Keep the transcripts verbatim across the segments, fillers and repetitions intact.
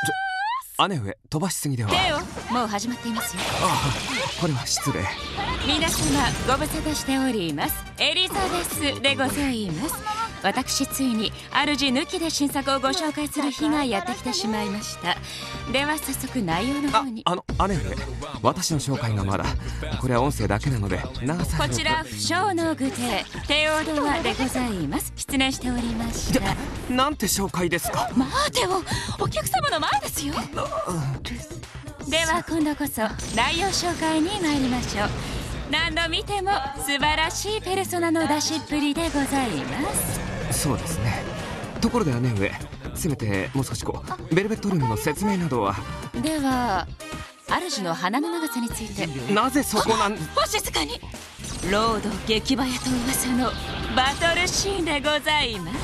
ちょ姉上飛ばしすぎでは。 テオ、もう始まっていますよ。 ああ、これは失礼。 皆様ご無沙汰しております。エリザベスでございます。私ついに主抜きで新作をご紹介する日がやってきてしまいました。では早速内容の方に。 あ、あの姉上、私の紹介がまだ。これは音声だけなので長さ。 こちら不詳の具体テオドアでございます。失念しておりました。 なんて紹介ですか。 待てよ、お客様の前ですよ。では今度こそ内容紹介に参りましょう。何度見ても素晴らしいペルソナの出しっぷりでございます。 そうですね。ところで姉上、せめてもう少しこうベルベットルームの説明などは。 では主の鼻の長さについて。 なぜそこなん。 お静かに。ロード激早と噂のバトルシーンでございます。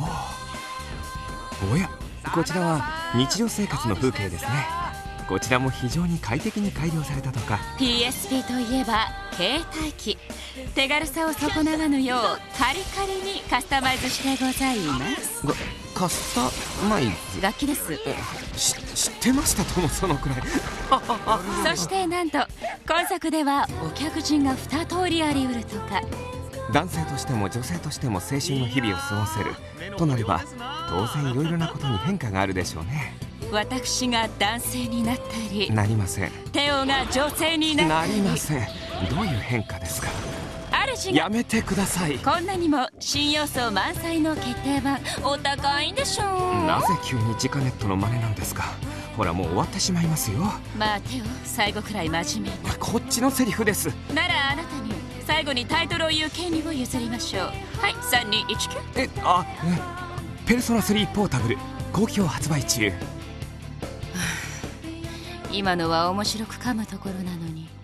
おおや、こちらは日常生活の風景ですね。こちらも非常に快適に改良されたとか。 ピーエスピー といえば携帯機。手軽さを損なわぬようカリカリにカスタマイズしてございます。 がカスタマイズ。 楽器です。 し知ってましたともそのくらい。 そしてなんと今作ではお客人がに通りありうるとか。 男性としても女性としても青春の日々を過ごせるとなれば、当然いろいろなことに変化があるでしょうね。 私が男性になったり、 なりません。 テオが女性になったり。 なりません。どういう変化ですか。 主がやめてください。 こんなにも新要素満載の決定版、お高いんでしょう。 なぜ急にジカネットの真似なんですか。ほらもう終わってしまいますよ。 まあテオ、最後くらい真面目に。 こっちのセリフです。 ならあなたに最後にタイトルを言う権利を譲りましょう。はい、さんにいちきゅう。 え、あ、えペルソナスリーポータブル好評発売中。 今のは面白く噛むところなのに。